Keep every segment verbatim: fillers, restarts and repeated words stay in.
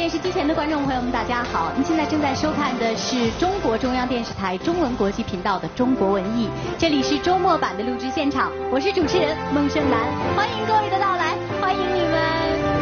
电视机前的观众朋友们，大家好！您现在正在收看的是中国中央电视台中文国际频道的《中国文艺》，这里是周末版的录制现场，我是主持人孟生兰，欢迎各位的到来，欢迎你们！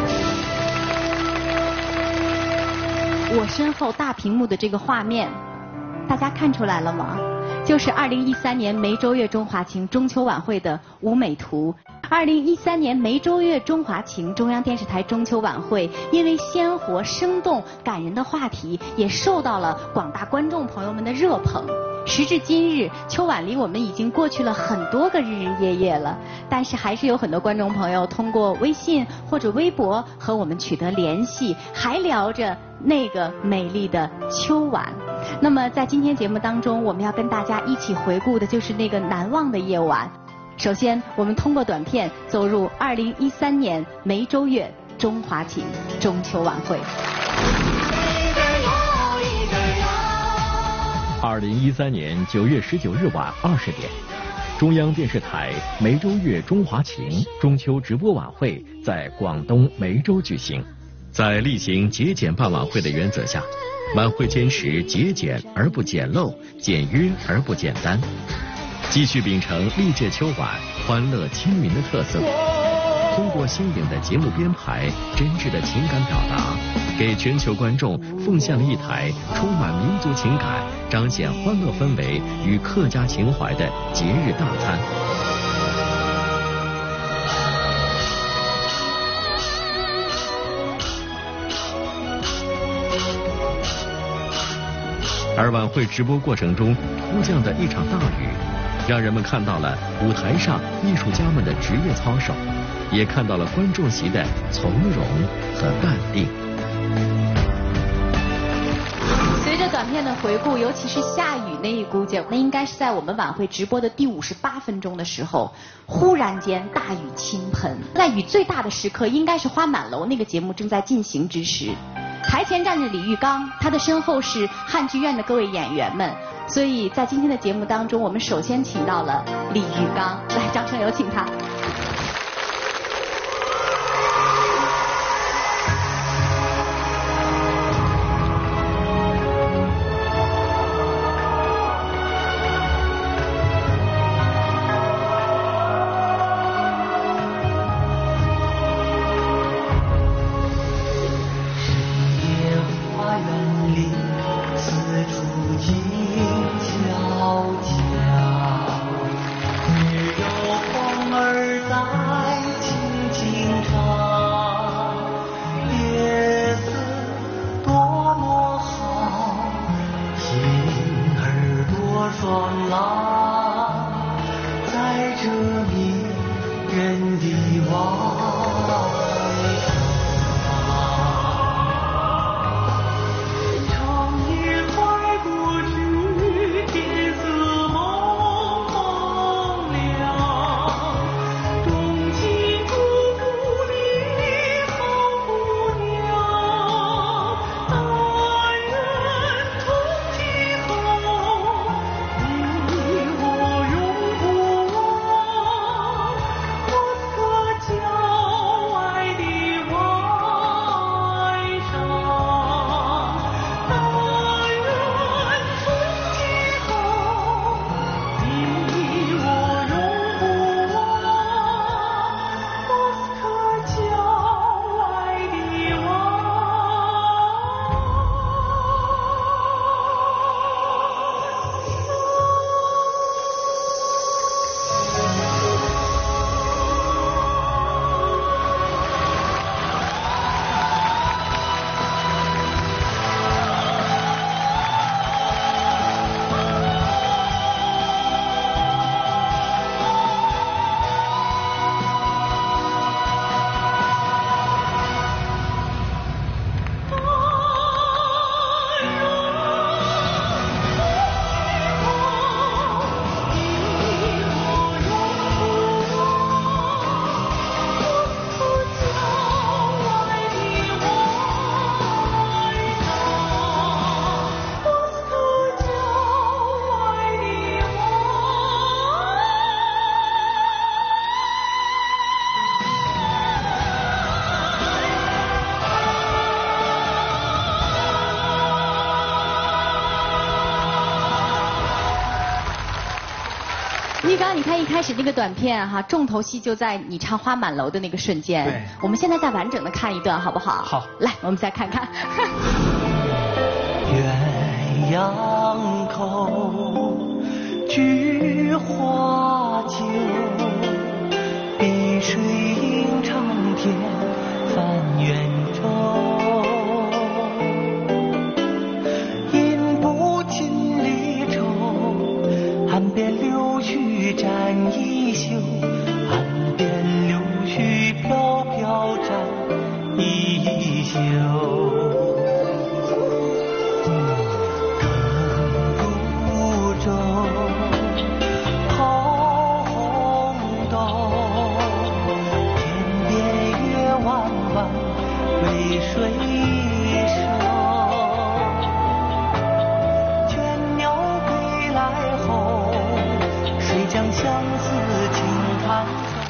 我身后大屏幕的这个画面，大家看出来了吗？就是二零一三年梅州月中华情中秋晚会的舞美图。二零一三年梅州月中华情中央电视台中秋晚会，因为鲜活、生动、感人的话题，也受到了广大观众朋友们的热捧。时至今日，秋晚离我们已经过去了很多个日日夜夜了，但是还是有很多观众朋友通过微信或者微博和我们取得联系，还聊着那个美丽的秋晚。那么在今天节目当中，我们要跟大家一起回顾的就是那个难忘的夜晚。首先，我们通过短片走入二零一三年梅州月中华情中秋晚会。 二零一三年九月十九日晚二十点，中央电视台梅州月中华情中秋直播晚会在广东梅州举行。在例行节俭办晚会的原则下，晚会坚持节俭而不简陋，简约而不简单，继续秉承历届秋晚欢乐亲民的特色，通过新颖的节目编排、真挚的情感表达，给全球观众奉献了一台充满民族情感、彰显欢乐氛围与客家情怀的节日大餐。而晚会直播过程中突降的一场大雨，让人们看到了舞台上艺术家们的职业操守，也看到了观众席的从容和淡定。 随着短片的回顾，尤其是下雨那一股劲，那应该是在我们晚会直播的第五十八分钟的时候，忽然间大雨倾盆。在雨最大的时刻，应该是花满楼那个节目正在进行之时。台前站着李玉刚，他的身后是汉剧院的各位演员们，所以在今天的节目当中，我们首先请到了李玉刚，来，掌声有请他。 儿刚你看一开始那个短片哈，重头戏就在你唱《花满楼》的那个瞬间。 对， 我们现在再完整的看一段好不好？ 好， 来，我们再看看。 鸳鸯口，菊花酒，碧水映长天翻圆周。饮不尽离愁，岸边柳絮沾衣袖，岸边柳絮飘飘沾衣袖。为水手，倦鸟归来后，谁将相思轻弹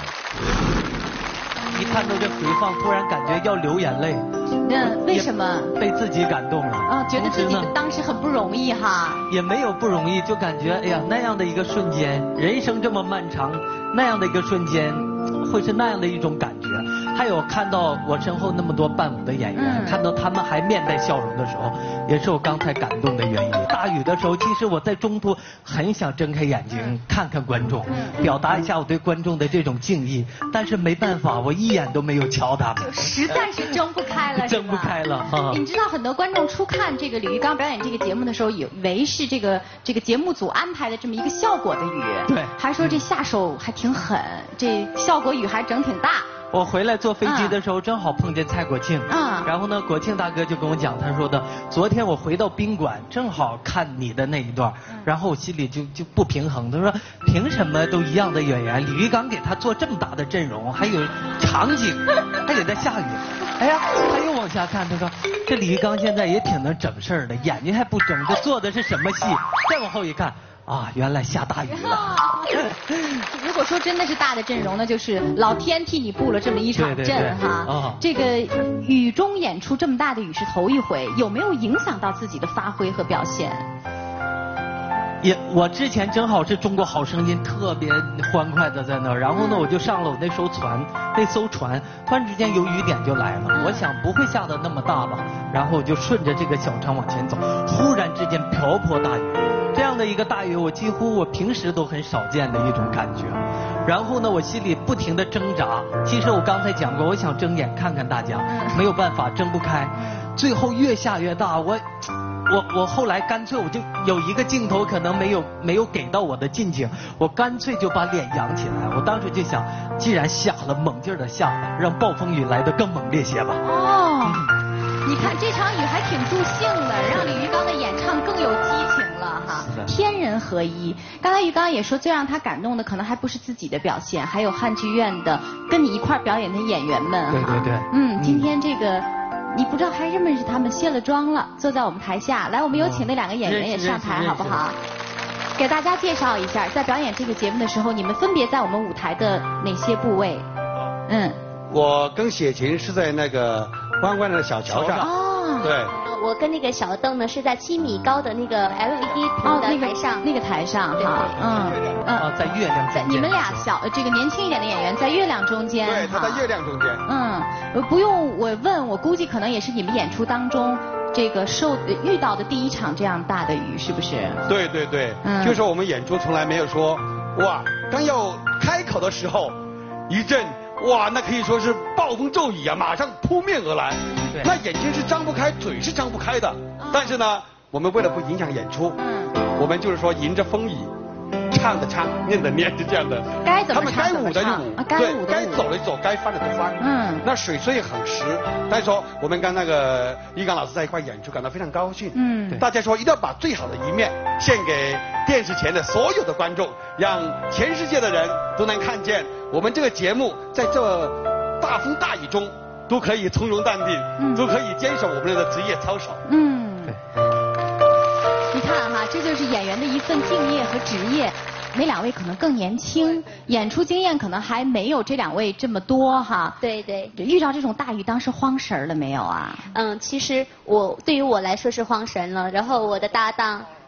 奏？一看到这回放，突然感觉要流眼泪。 嗯，为什么？ 被自己感动了。 啊，觉得自己当时很不容易哈。 也没有不容易，就感觉哎呀，那样的一个瞬间，人生这么漫长，那样的一个瞬间，会是那样的一种感觉。还有看到我身后那么多伴舞的演员，嗯、看到他们还面带笑容的时候，也是我刚才感动的原因。大雨的时候，其实我在中途很想睁开眼睛、嗯、看看观众、嗯，表达一下我对观众的这种敬意，但是没办法，我一眼都没有瞧他们， 实在是睁不开了， 睁不开了。啊、 你知道很多观众初看这个李玉刚表演这个节目的时候，以为是这个这个节目组安排的这么一个效果的雨， 对， 还说这下手还挺狠，这效果雨还整挺大。 我回来坐飞机的时候，正好碰见蔡国庆， 啊， 然后呢，国庆大哥就跟我讲，他说的，昨天我回到宾馆，正好看你的那一段，然后我心里就就不平衡，他说，凭什么都一样的演员，李玉刚给他做这么大的阵容，还有场景，还给他下雨，哎呀，他又往下看，他说，这李玉刚现在也挺能整事儿的，眼睛还不睁，这做的是什么戏？再往后一看。啊，原来下大雨了。 如果说真的是大的阵容，那就是老天替你布了这么一场阵哈。 哦、 这个雨中演出这么大的雨是头一回，有没有影响到自己的发挥和表现？ 也，我之前正好是中国好声音特别欢快的在那儿，然后呢我就上了我那艘船，那艘船突然之间有雨点就来了，嗯、我想不会下得那么大吧，然后我就顺着这个小船往前走，忽然之间瓢泼大雨。这样的一个大雨，我几乎我平时都很少见的一种感觉。然后呢，我心里不停地挣扎。其实我刚才讲过，我想睁眼看看大家，没有办法睁不开。最后越下越大，我我我后来干脆我就有一个镜头可能没有没有给到我的近景，我干脆就把脸扬起来。我当时就想，既然下了，猛劲儿的下，让暴风雨来得更猛烈些吧。 哦，嗯、你看这场雨还挺助兴的，让李玉刚的演唱更有激情。哈，天人合一。刚才于刚也说，最让他感动的可能还不是自己的表现，还有汉剧院的跟你一块表演的演员们哈。 对对对。 嗯，今天这个你不知道还认不认识他们，卸了妆了，坐在我们台下。来，我们有请那两个演员也上台好不好？给大家介绍一下，在表演这个节目的时候，你们分别在我们舞台的哪些部位？嗯。 我跟雪琴是在那个弯弯的小桥上。 哦。 对。 我跟那个小邓呢是在七米高的那个 L E D 屏的台上， 哦、那个、那个台上哈， 嗯嗯，哦，在月亮中间。 你们俩小这个年轻一点的演员在月亮中间， 对，他在月亮中间。 嗯，不用我问，我估计可能也是你们演出当中这个受遇到的第一场这样大的雨，是不是？ 对对对，嗯，就是我们演出从来没有说，哇，刚要开口的时候，一阵。哇，那可以说是暴风骤雨啊，马上扑面而来。 对， 那眼睛是张不开，嘴是张不开的。哦、但是呢，我们为了不影响演出， 嗯， 我们就是说迎着风雨，唱的唱，念的念，是这样的。 该怎么唱他们该舞的就舞， 啊、该舞的舞， 对，该走的走，该翻的就翻。 嗯， 那水虽很实，但是说我们跟那个玉刚老师在一块演出，感到非常高兴。 嗯， 大家说一定要把最好的一面献给电视前的所有的观众，让全世界的人都能看见。我们这个节目在这大风大雨中都可以从容淡定，嗯、都可以坚守我们的职业操守。 嗯， 对。 你看哈，这就是演员的一份敬业和职业。那两位可能更年轻，演出经验可能还没有这两位这么多哈。 对对。 遇到这种大雨，当时慌神了没有啊？ 嗯，其实我对于我来说是慌神了，然后我的搭档。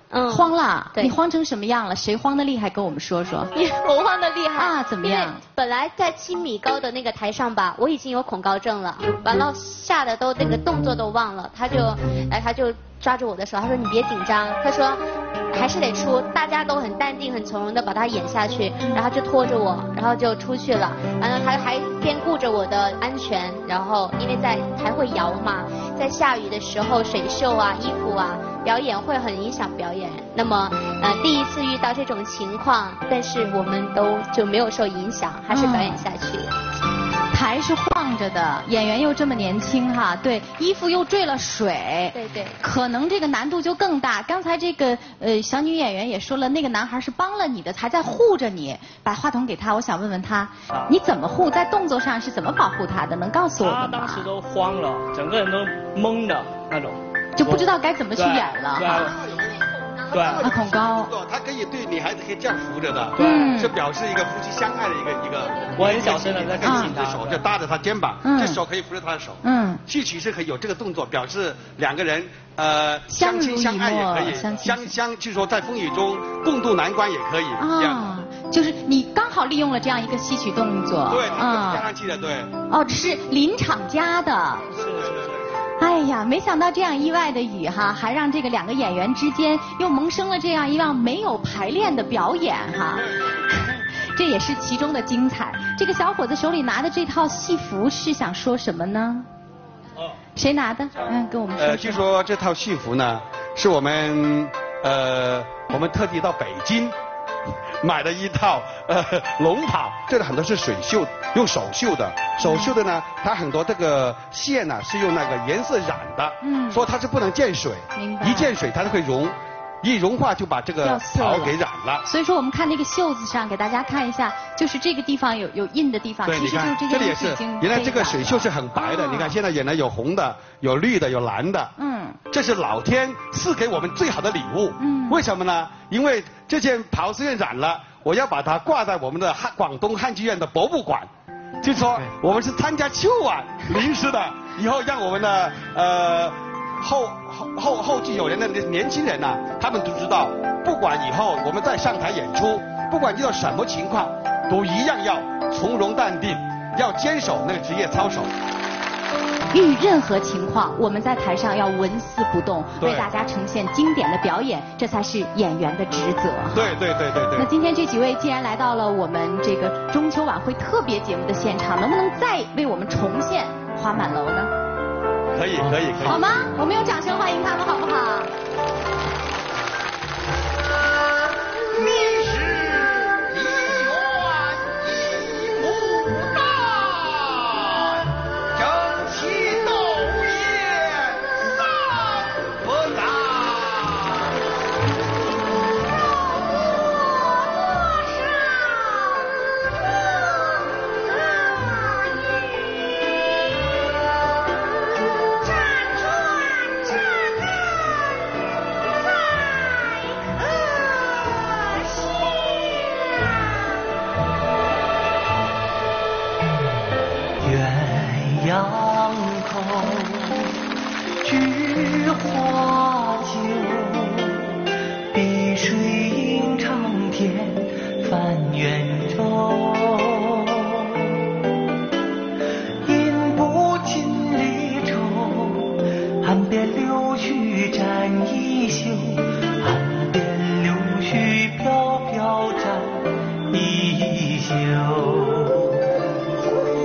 嗯， 慌了。 对， 你慌成什么样了？谁慌得厉害？跟我们说说。 我慌得厉害啊？怎么样？ 本来在七米高的那个台上吧，我已经有恐高症了，完了吓得都那个动作都忘了。他就，哎，他就抓住我的手，他说你别紧张，他说还是得出，大家都很淡定、很从容的把它演下去，然后就拖着我，然后就出去了。完了他还边顾着我的安全，然后因为在还会摇嘛，在下雨的时候水袖啊、衣服啊。表演会很影响表演，那么呃第一次遇到这种情况，但是我们都就没有受影响，还是表演下去。 嗯、台是晃着的，演员又这么年轻哈，对，衣服又坠了水， 对对， 可能这个难度就更大。刚才这个呃小女演员也说了，那个男孩是帮了你的，还在护着你。把话筒给他，我想问问他，啊、你怎么护？在动作上是怎么保护他的？能告诉我们吗？ 他当时都慌了，整个人都懵的那种。 就不知道该怎么去演了。 对，对， 啊，恐高。 他可以对女孩子可以这样扶着的， 嗯， 是表示一个夫妻相爱的一个一个。 我很小声的在跟你的手就搭着他肩膀，这手可以扶着他的手。 嗯， 戏曲是可以有这个动作，表示两个人呃相亲相爱也可以，相相就是说在风雨中共度难关也可以。 啊，就是你刚好利用了这样一个戏曲动作。 对，啊，加上去的，对。 哦，这是临场加的。 是是是。 哎呀，没想到这样意外的雨哈，还让这个两个演员之间又萌生了这样一样没有排练的表演哈，这也是其中的精彩。这个小伙子手里拿的这套戏服是想说什么呢？哦，谁拿的？嗯，跟我们说说。 呃，据说这套戏服呢，是我们呃我们特地到北京买的一套呃龙袍，这个很多是水绣，用手绣的。手绣的呢，它很多这个线呢是用那个颜色染的，嗯，所以它是不能见水， 明白？ 一见水它就会融，一融化就把这个袍给染了。 所以说我们看那个袖子上，给大家看一下，就是这个地方有有印的地方， 对， 其实就是这这里也是，原来这个水袖是很白的，哦、你看现在演的有红的，有绿的，有蓝的，嗯，这是老天赐给我们最好的礼物，嗯，为什么呢？因为这件袍虽然染了，我要把它挂在我们的汉广东汉剧院的博物馆。就是说，我们是参加秋晚临时的，以后让我们的呃后后后后继有人的年轻人呐、啊，他们都知道，不管以后我们再上台演出，不管遇到什么情况，都一样要从容淡定，要坚守那个职业操守。 遇任何情况，我们在台上要纹丝不动，为大家呈现经典的表演，这才是演员的职责。 对对对对对。 那今天这几位既然来到了我们这个中秋晚会特别节目的现场，能不能再为我们重现花满楼呢？ 可以可以可以。 好吗？我们用掌声欢迎他们，好不好？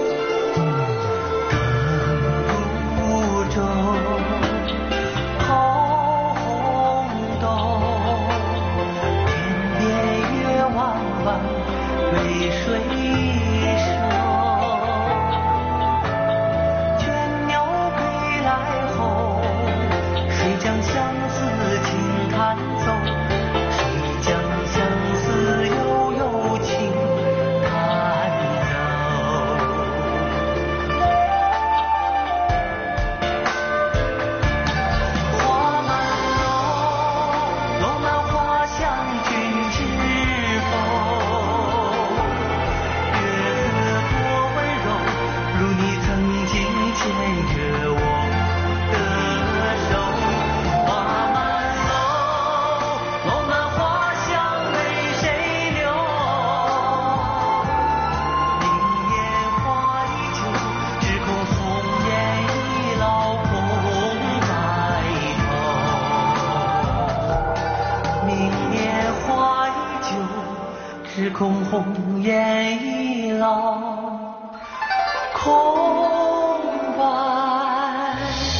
好空白。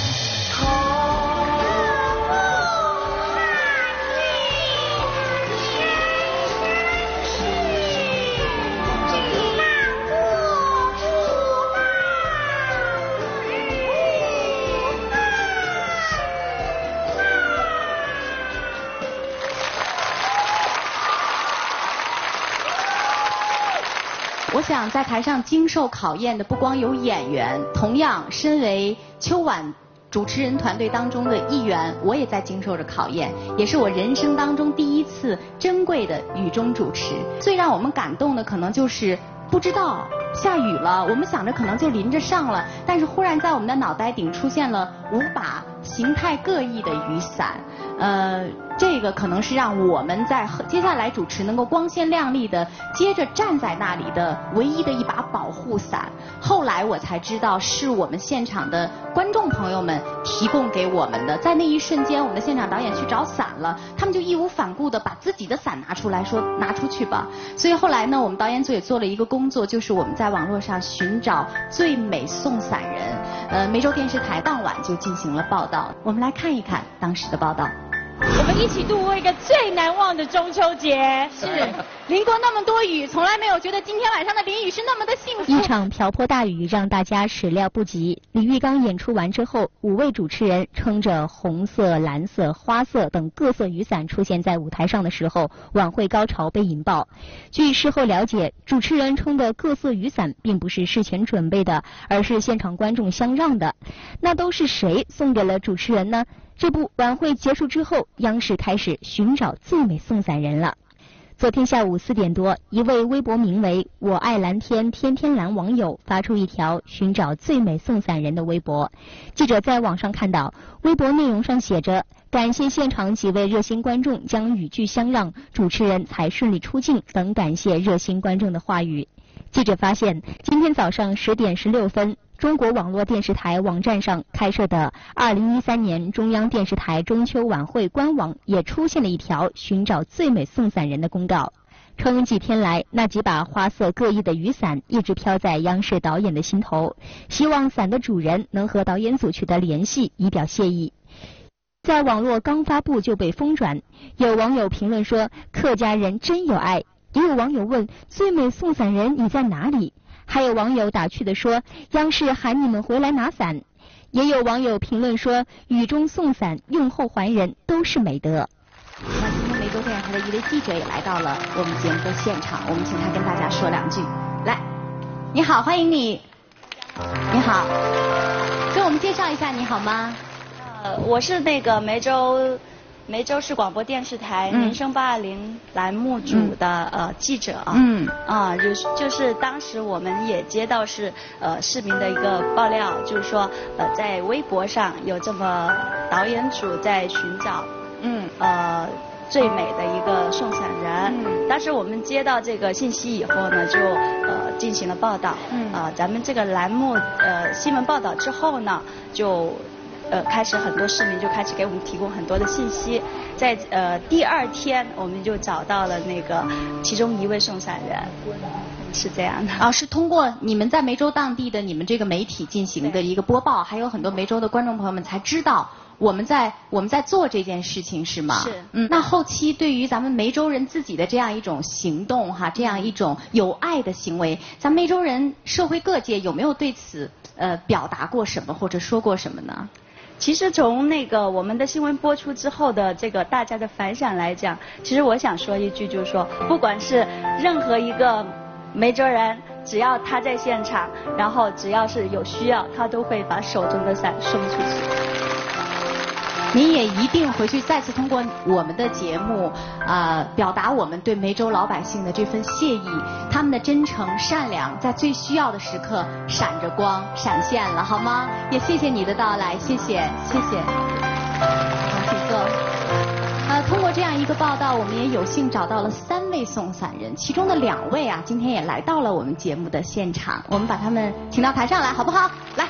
我想在台上经受考验的不光有演员，同样身为秋晚主持人团队当中的一员，我也在经受着考验，也是我人生当中第一次珍贵的雨中主持。最让我们感动的可能就是不知道下雨了，我们想着可能就淋着上了，但是忽然在我们的脑袋顶出现了五把形态各异的雨伞，呃，这个可能是让我们在接下来主持能够光鲜亮丽的接着站在那里的唯一的一把保护伞。后来我才知道是我们现场的观众朋友们提供给我们的。在那一瞬间，我们的现场导演去找伞了，他们就义无反顾的把自己的伞拿出来说拿出去吧。所以后来呢，我们导演组也做了一个工作，就是我们在网络上寻找最美送伞人。呃，梅州电视台当晚就进行了报道，我们来看一看当时的报道。 我们一起度过一个最难忘的中秋节。 是，淋过那么多雨，从来没有觉得今天晚上的淋雨是那么的幸福。 一场瓢泼大雨让大家始料不及。李玉刚演出完之后，五位主持人撑着红色、蓝色、花色等各色雨伞出现在舞台上的时候，晚会高潮被引爆。据事后了解，主持人撑的各色雨伞并不是事前准备的，而是现场观众相让的。那都是谁送给了主持人呢？这不，晚会结束之后，央视开始寻找最美送伞人了。昨天下午四点多，一位微博名为“我爱蓝天天天蓝”网友发出一条寻找最美送伞人的微博。记者在网上看到，微博内容上写着：“感谢现场几位热心观众将雨具相让，主持人才顺利出镜”等感谢热心观众的话语。记者发现，今天早上十点十六分。中国网络电视台网站上开设的二零一三年中央电视台中秋晚会官网也出现了一条寻找最美送伞人的公告，称几天来那几把花色各异的雨伞一直飘在央视导演的心头，希望伞的主人能和导演组取得联系，以表谢意。在网络刚发布就被疯转，有网友评论说客家人真有爱，也有网友问最美送伞人你在哪里？还有网友打趣地说央视喊你们回来拿伞，也有网友评论说雨中送伞用后还人都是美德。 那今天梅州电视台的一位记者也来到了我们节目的现场，我们请他跟大家说两句。来，你好，欢迎你。你好，跟我们介绍一下你好吗？ 呃，我是那个梅州梅州市广播电视台《民生八二零》栏目组的、嗯、呃记者啊，嗯啊，就是就是当时我们也接到是呃市民的一个爆料，就是说呃在微博上有这么导演组在寻找嗯呃最美的一个送伞人，嗯，当时我们接到这个信息以后呢，就呃进行了报道，嗯啊、呃、咱们这个栏目呃新闻报道之后呢，就。呃，开始很多市民就开始给我们提供很多的信息，在呃第二天我们就找到了那个其中一位送伞人，是这样的。 啊，是通过你们在梅州当地的你们这个媒体进行的一个播报，还有很多梅州的观众朋友们才知道我们在我们在做这件事情，是吗？ 是。 嗯，那后期对于咱们梅州人自己的这样一种行动哈，这样一种有爱的行为，咱梅州人社会各界有没有对此呃表达过什么或者说过什么呢？ 其实从那个我们的新闻播出之后的这个大家的反响来讲，其实我想说一句，就是说，不管是任何一个梅州人，只要他在现场，然后只要是有需要，他都会把手中的伞送出去。 您也一定回去再次通过我们的节目啊、呃，表达我们对梅州老百姓的这份谢意，他们的真诚善良，在最需要的时刻闪着光，闪现了，好吗？也谢谢你的到来，谢谢，谢谢。好，请坐。呃，通过这样一个报道，我们也有幸找到了三位送伞人，其中的两位啊，今天也来到了我们节目的现场，我们把他们请到台上来，好不好？来。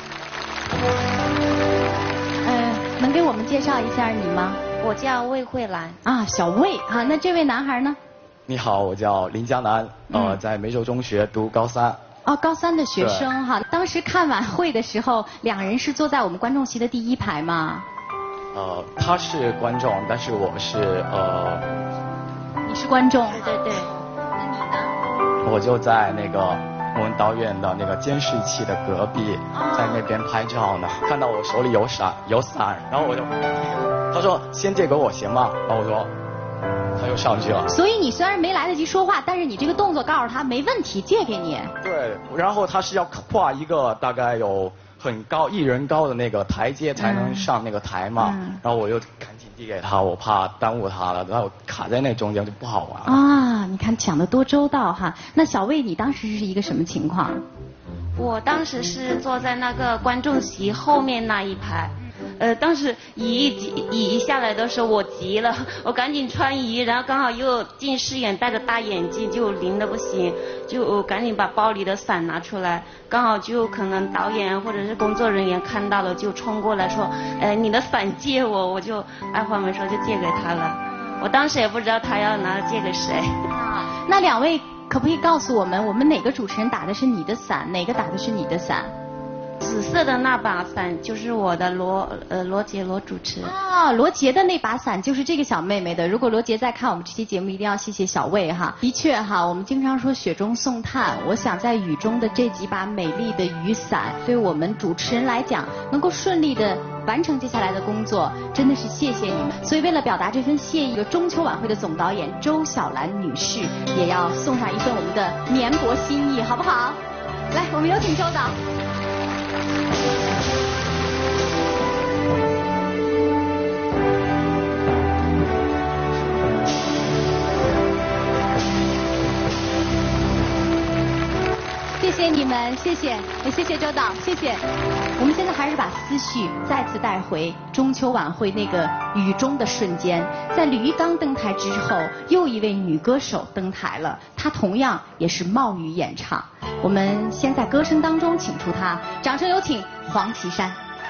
呃，能给我们介绍一下你吗？ 我叫魏慧兰。 啊，小魏啊，那这位男孩呢？ 你好，我叫林江南，呃，嗯、在梅州中学读高三。 哦，高三的学生哈，当时看晚会的时候，两人是坐在我们观众席的第一排吗？ 呃，他是观众，但是我是呃。 你是观众？ 对对对。那你呢？ 我就在那个我们导演的那个监视器的隔壁，在那边拍照呢。看到我手里有伞，有伞，然后我就，他说先借给我行吗？然后我说。他又上去了， 所以你虽然没来得及说话，但是你这个动作告诉他没问题，借给你。 对，然后他是要跨一个大概有很高一人高的那个台阶才能上那个台嘛，嗯、然后我又赶紧递给他，我怕耽误他了，然后卡在那中间就不好玩了。 啊，你看想得多周到哈！那小魏，你当时是一个什么情况？ 我当时是坐在那个观众席后面那一排。呃，当时椅一椅一下来的时候，我急了，我赶紧穿衣，然后刚好又近视眼，戴着大眼镜，就淋得不行，就赶紧把包里的伞拿出来，刚好就可能导演或者是工作人员看到了，就冲过来说，哎，你的伞借我，我就二话没说就借给他了。我当时也不知道他要拿借给谁。 那两位可不可以告诉我们，我们哪个主持人打的是你的伞，哪个打的是你的伞？ 紫色的那把伞就是我的罗呃罗杰罗主持啊，罗杰的那把伞就是这个小妹妹的。如果罗杰在看我们这期节目，一定要谢谢小魏哈。的确哈，我们经常说雪中送炭，我想在雨中的这几把美丽的雨伞，对我们主持人来讲，能够顺利的完成接下来的工作，真的是谢谢你们。所以为了表达这份谢意，中秋晚会的总导演周小兰女士也要送上一份我们的绵薄心意，好不好？来，我们有请周导。谢谢你们，谢谢，也谢谢周导，谢谢。我们现在还是把思绪再次带回中秋晚会那个雨中的瞬间。在吕玉刚登台之后，又一位女歌手登台了，她同样也是冒雨演唱。我们先在歌声当中请出她，掌声有请黄绮珊。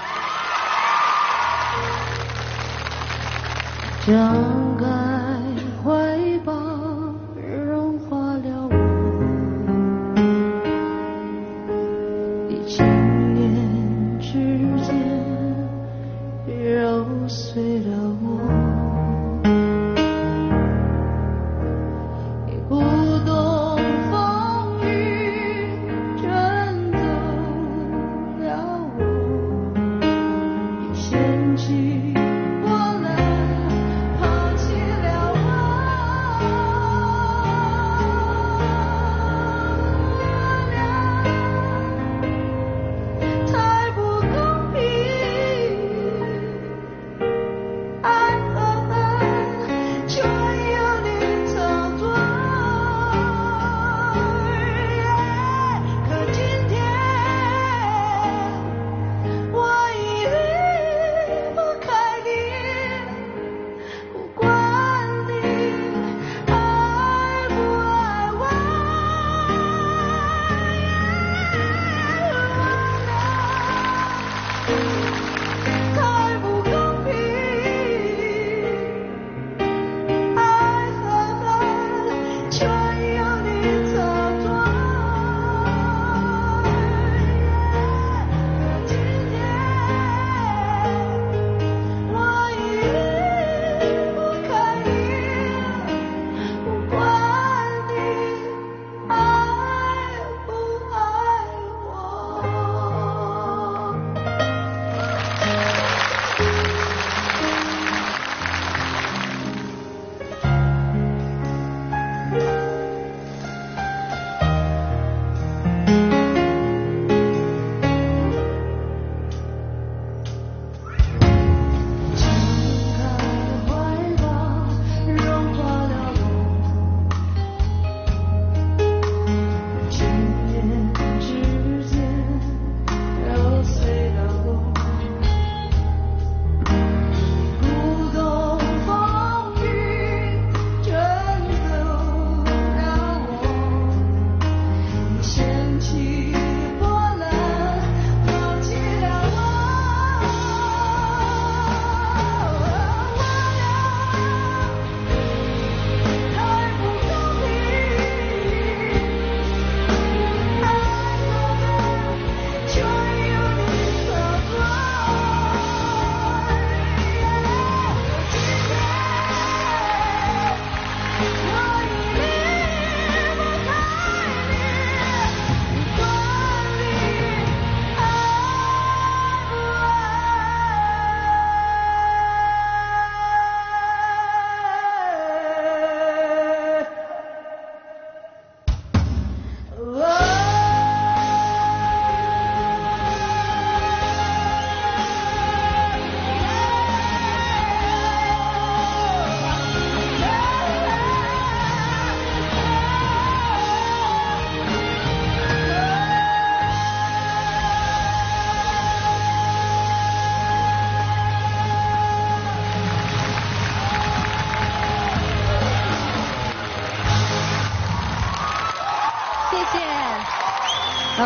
张开怀抱，融化了我的情眼之间，揉碎了我，也不懂风雨卷走了我，也掀起我来抛弃。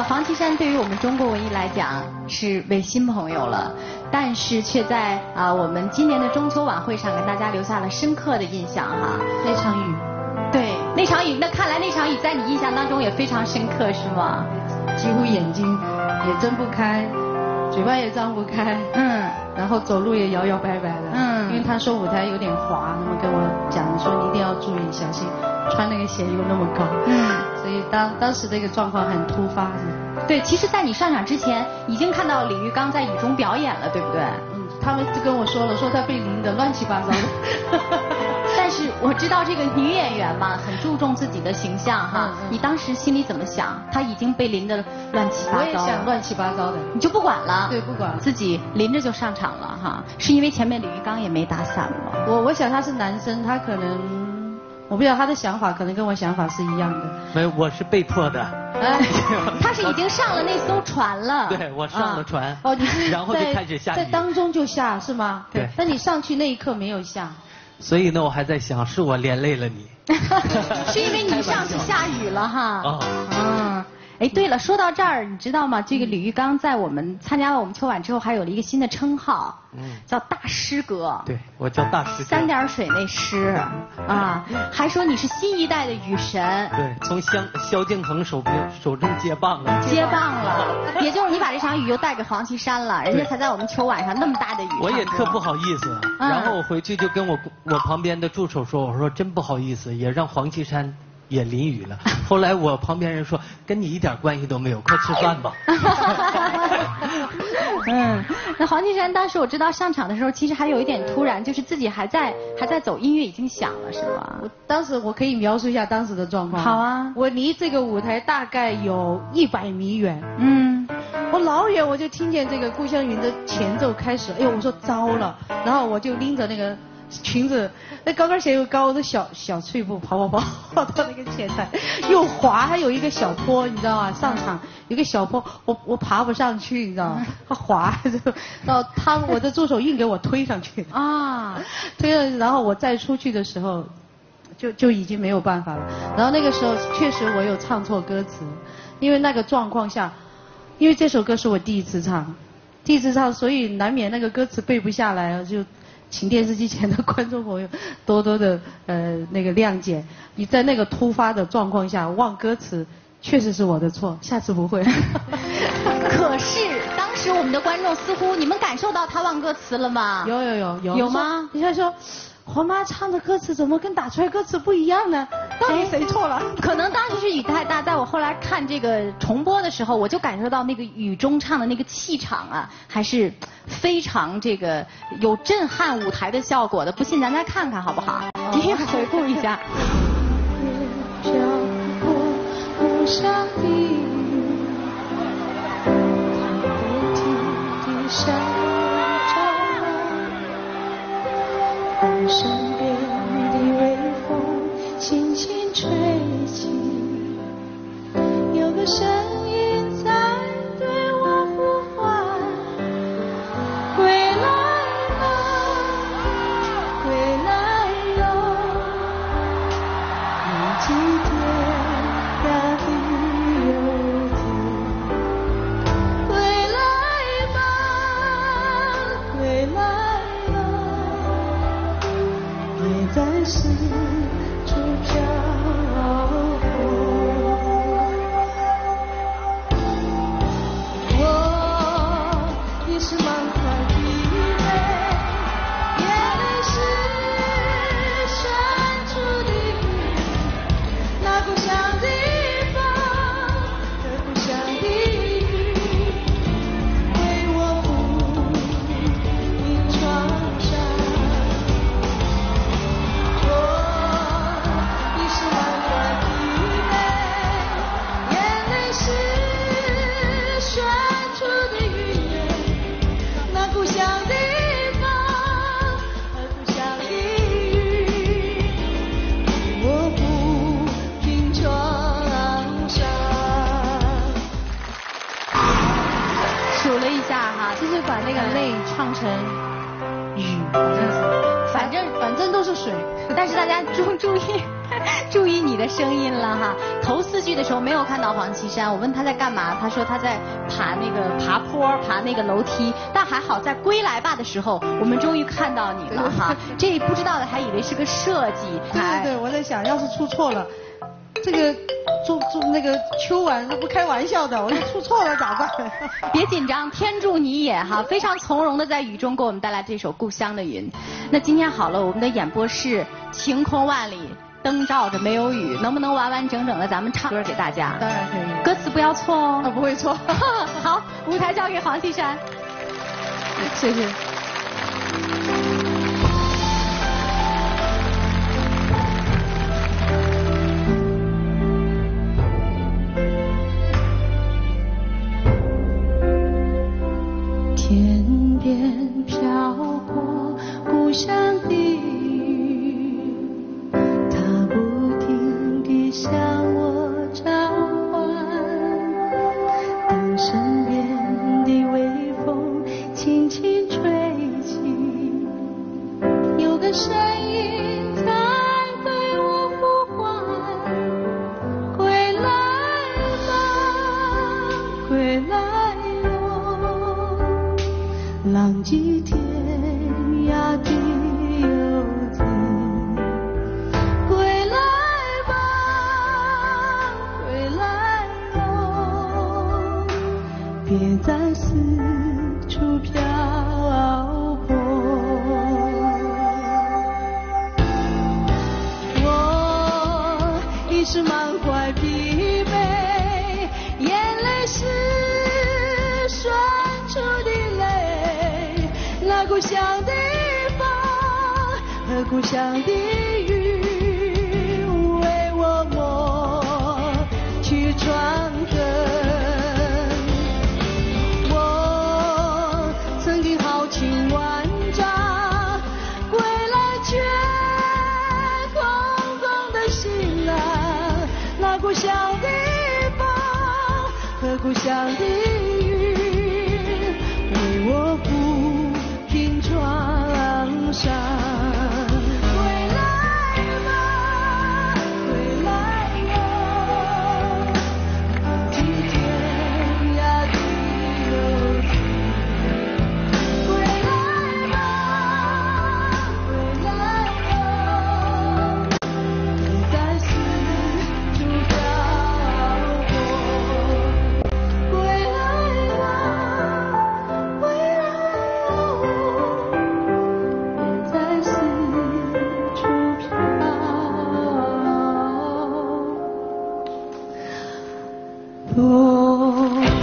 黄绮珊对于我们中国文艺来讲是位新朋友了，但是却在啊、呃、我们今年的中秋晚会上给大家留下了深刻的印象哈。 那场雨， 对，那场雨，那看来那场雨在你印象当中也非常深刻，是吗？ 几乎眼睛也睁不开，嘴巴也张不开， 嗯， 然后走路也摇摇摆摆的，嗯，因为他说舞台有点滑，那么跟我讲说你一定要注意小心，穿那个鞋又那么高，嗯，所以当当时这个状况很突发。 对，其实，在你上场之前，已经看到李玉刚在雨中表演了，对不对？ 嗯，他们就跟我说了，说他被淋得乱七八糟的。 但是我知道这个女演员嘛，很注重自己的形象哈。嗯嗯、你当时心里怎么想？她已经被淋得乱七八糟了。 我也想乱七八糟的。 你就不管了？ 对，不管了。 自己淋着就上场了哈。是因为前面李玉刚也没打伞吗？ 我我想他是男生，他可能我不知道他的想法，可能跟我想法是一样的。 没有，我是被迫的。 哎，他是已经上了那艘船了。 对，我上了船。 啊、哦，你是然后就开始下雨， 在当中就下是吗？ 对。 那你上去那一刻没有下。 所以呢，我还在想，是我连累了你。 是因为你上去下雨了哈。 哦。 嗯。哎，对了，说到这儿，你知道吗？这个李玉刚在我们参加了我们秋晚之后，还有了一个新的称号，嗯，叫大师哥。 对，我叫大师哥。 三点水那师啊，还说你是新一代的雨神。 对，从萧萧敬腾手手中接棒了。 接棒了，也就是你把这场雨又带给黄绮珊了，人家才在我们秋晚上那么大的雨。 我也特不好意思，嗯、然后我回去就跟我我旁边的助手说，我说真不好意思，也让黄绮珊也淋雨了。后来我旁边人说，跟你一点关系都没有，快吃饭吧。 嗯，那黄绮珊当时我知道上场的时候，其实还有一点突然，就是自己还在还在走，音乐已经响了，是吧？ 当时我可以描述一下当时的状况。 好啊。 我离这个舞台大概有一百米远。 嗯。 我老远我就听见这个《故乡云》的前奏开始，哎呦，我说糟了，然后我就拎着那个裙子，那高跟鞋又高的小小碎步跑跑跑跑到那个前台，又滑，还有一个小坡，你知道吗？上场有个小坡，我我爬不上去，你知道吗？它滑，然后他我的助手硬给我推上去啊，推上，然后我再出去的时候，就就已经没有办法了。然后那个时候确实我有唱错歌词，因为那个状况下，因为这首歌是我第一次唱，第一次唱，所以难免那个歌词背不下来，就。请电视机前的观众朋友多多的呃那个谅解，你在那个突发的状况下忘歌词，确实是我的错，下次不会。 可是当时我们的观众似乎你们感受到他忘歌词了吗？ 有有有有。 有吗？ 你像说黄妈唱的歌词怎么跟打出来歌词不一样呢？到底谁错了？ 可能当时是雨太大，在我后来看这个重播的时候，我就感受到那个雨中唱的那个气场啊，还是非常这个有震撼舞台的效果的。不信咱再看看好不好？今天回顾一下。 身边的微风轻轻吹起，有个声音在对我呼唤，归来了，归来了，有几天大地有天，归来吧，归来。在四处漂泊，我也是满怀的泪，眼泪是深处的雨，那故乡的风和故乡的雨，为我抚平创伤。就是把那个泪唱成雨，好像是，反正反正都是水。 但是大家注注意， 注意你的声音了哈。头四句的时候没有看到黄绮珊，我问他在干嘛，他说他在爬那个爬坡，爬那个楼梯。但还好在归来吧的时候，我们终于看到你了哈。这不知道的还以为是个设计。 对对对，我在想，要是出错了，这个做做那个秋晚不开玩笑的，我就出错了咋办？ 别紧张，天助你也哈，非常从容的在雨中给我们带来这首《故乡的云》。那今天好了，我们的演播室晴空万里，灯照着没有雨，能不能完完整整的咱们唱歌给大家？ 当然可以， 歌词不要错哦。 啊，不会错。 好，舞台交给黄绮珊。 谢谢。 天边飘过故乡的云，它不停地向我召唤。当身边的微风轻轻吹起，有个声音在对我呼唤：归来吧，归来。浪迹天涯的游子，归来吧，归来哟，别再四处漂泊。我已是满怀疲惫，眼泪是酸楚的泪。那故乡的风和故乡的雨，为我抹去创痕。我曾经豪情万丈，归来却空空的行囊。那故乡的风和故乡的雨，为我抚平创伤。归来吧，归来哟，浪迹天涯的游子。归来吧，归来哟，别再四处漂泊。归来吧，归来哟，别再四处漂泊。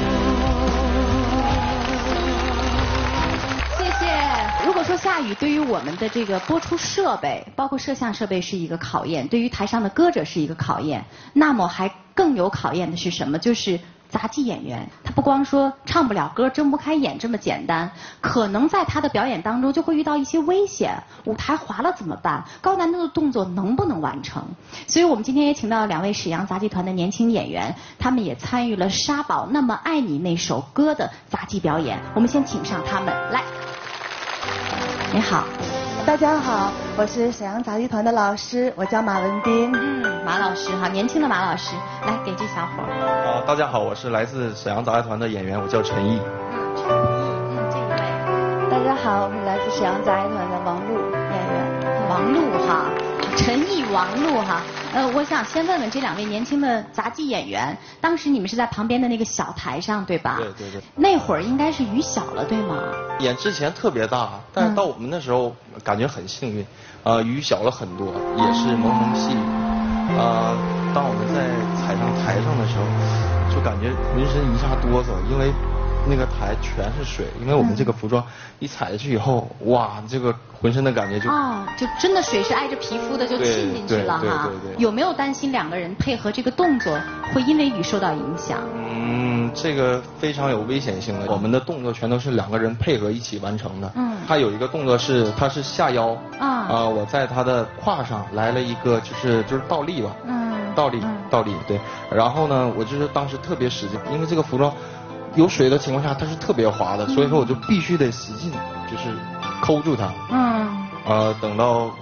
谢谢。如果说下雨对于我们的这个播出设备，包括摄像设备是一个考验，对于台上的歌者是一个考验，那么还更有考验的是什么？就是杂技演员，他不光说唱不了歌、睁不开眼这么简单，可能在他的表演当中就会遇到一些危险，舞台滑了怎么办？高难度的动作能不能完成？所以我们今天也请到了两位沈阳杂技团的年轻演员，他们也参与了沙宝那么爱你那首歌的杂技表演。我们先请上他们来。你好。 大家好，我是沈阳杂技团的老师，我叫马文斌。 嗯，马老师哈，年轻的马老师，来给这小伙儿。 啊，大家好，我是来自沈阳杂技团的演员，我叫陈毅。 嗯，陈毅，嗯，这一位。 大家好，我是来自沈阳杂技团的王璐演员。 王璐哈，陈毅、王璐哈。呃，我想先问问这两位年轻的杂技演员，当时你们是在旁边的那个小台上对吧？ 对对对。 那会儿应该是雨小了对吗？ 演之前特别大，但是到我们那时候感觉很幸运，呃，雨小了很多，也是蒙蒙细雨。呃，当我们在踩上台上的时候，就感觉浑身一下哆嗦，因为那个台全是水，因为我们这个服装一踩下去以后，哇，这个浑身的感觉就哦，就真的水是挨着皮肤的就浸进去了哈。有没有担心两个人配合这个动作会因为雨受到影响？ 嗯，这个非常有危险性的。我们的动作全都是两个人配合一起完成的。嗯。他有一个动作是，他是下腰。啊。啊、呃，我在他的胯上来了一个就是就是倒立吧。嗯。倒立，倒立，对。然后呢，我就是当时特别使劲，因为这个服装有水的情况下它是特别滑的，所以说我就必须得使劲，就是抠住它。嗯。呃，等到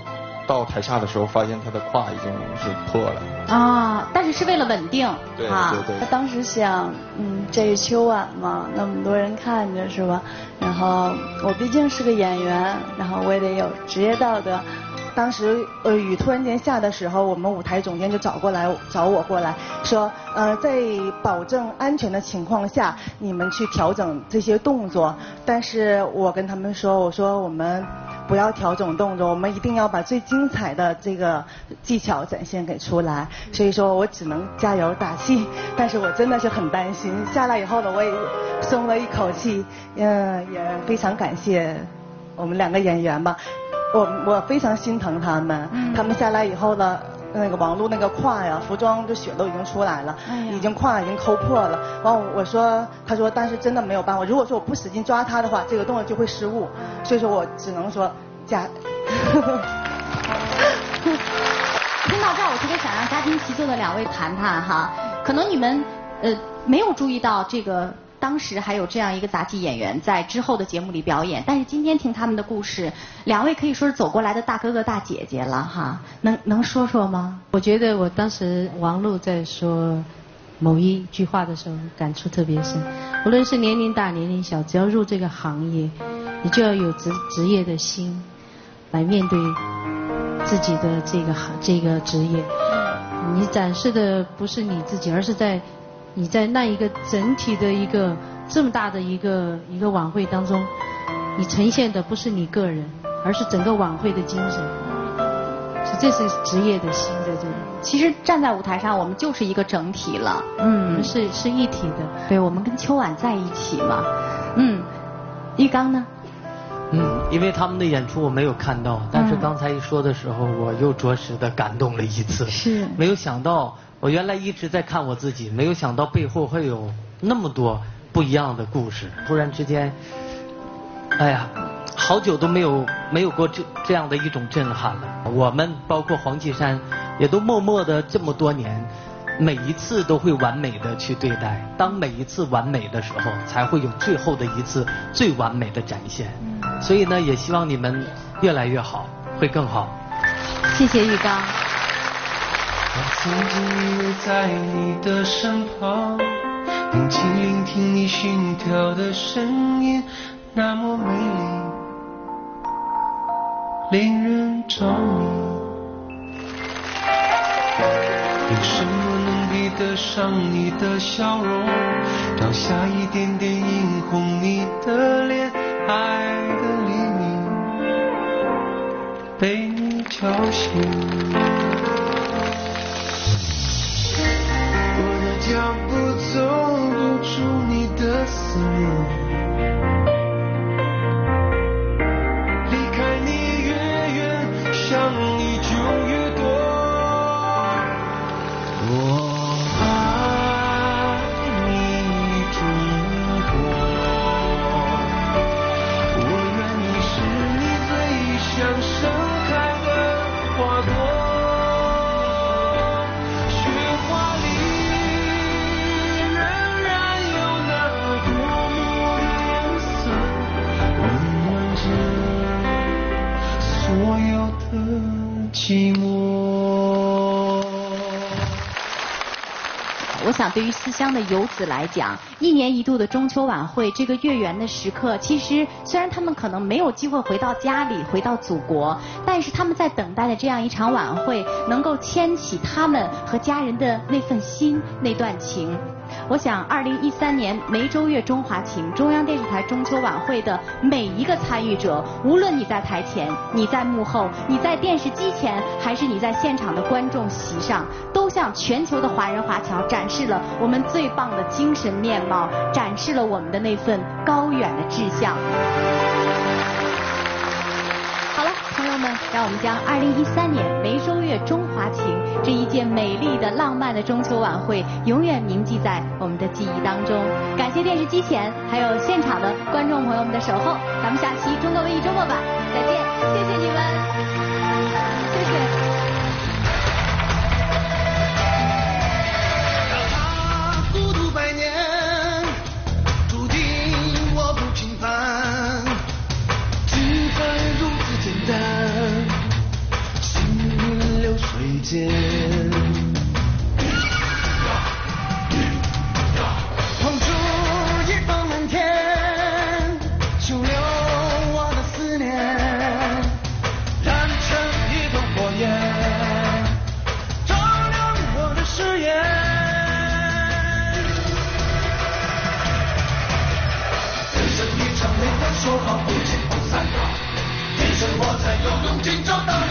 到台下的时候，发现他的胯已经是破了。 啊，但是是为了稳定。 对啊、 对对。 他当时想，嗯，这一秋晚嘛，那么多人看着是吧？然后我毕竟是个演员，然后我也得有职业道德。 当时呃雨突然间下的时候，我们舞台总监就找过来找我过来说，呃在保证安全的情况下，你们去调整这些动作。但是我跟他们说，我说我们不要调整动作，我们一定要把最精彩的这个技巧展现给出来。所以说我只能加油打气，但是我真的是很担心。下来以后呢，我也松了一口气，嗯，也非常感谢我们两个演员吧。我我非常心疼他们，嗯、他们下来以后呢，那个王璐那个胯呀，服装就血都已经出来了，哎、已经胯已经抠破了。完我说，他说，但是真的没有办法，如果说我不使劲抓他的话，这个动作就会失误，所以说我只能说加。 听到这儿，我特别想让家庭齐坐的两位谈谈哈，可能你们呃没有注意到这个。当时还有这样一个杂技演员在之后的节目里表演，但是今天听他们的故事，两位可以说是走过来的大哥哥大姐姐了哈，能能说说吗？ 我觉得我当时王璐在说某一句话的时候，感触特别深。无论是年龄大年龄小，只要入这个行业，你就要有职职业的心来面对自己的这个行这个职业。你展示的不是你自己，而是在。你在那一个整体的一个这么大的一个一个晚会当中，你呈现的不是你个人，而是整个晚会的精神。是这是职业的心在这里。 其实站在舞台上，我们就是一个整体了。嗯， 是是一体的。 对，我们跟秋晚在一起嘛。嗯，玉刚呢？ 嗯，因为他们的演出我没有看到，但是刚才一说的时候，我又着实的感动了一次。 是。 没有想到。我原来一直在看我自己，没有想到背后会有那么多不一样的故事。突然之间，哎呀，好久都没有没有过这这样的一种震撼了。我们包括黄绮珊，也都默默的这么多年，每一次都会完美的去对待。当每一次完美的时候，才会有最后的一次最完美的展现。所以呢，也希望你们越来越好，会更好。 谢谢玉刚。 我曾经依偎在你的身旁，定睛聆听你心跳的声音，那么美丽，令人着迷。有什么能比得上你的笑容？照下一点点映红你的脸，爱的黎明被你叫醒。脚步走不出你的思念，离开你越远，想你就越多。我爱你中国，我愿你是你最想盛开的花朵。寂寞。 我想对于思乡的游子来讲，一年一度的中秋晚会这个月圆的时刻，其实虽然他们可能没有机会回到家里回到祖国，但是他们在等待的这样一场晚会能够牵起他们和家人的那份心那段情。我想二零一三年梅州月中华情中央电视台中秋晚会的每一个参与者，无论你在台前，你在幕后，你在电视机前，还是你在现场的观众席上，都向全球的华人华侨展示了我们最棒的精神面貌，展示了我们的那份高远的志向。好了，朋友们，让我们将二零一三年梅州月中华情这一届美丽的浪漫的中秋晚会永远铭记在我们的记忆当中。感谢电视机前还有现场的观众朋友们的守候，咱们下期中国文艺周末版再见，谢谢你们，谢谢。 孤独百年，注定我不平凡，只在如此简单。 找到。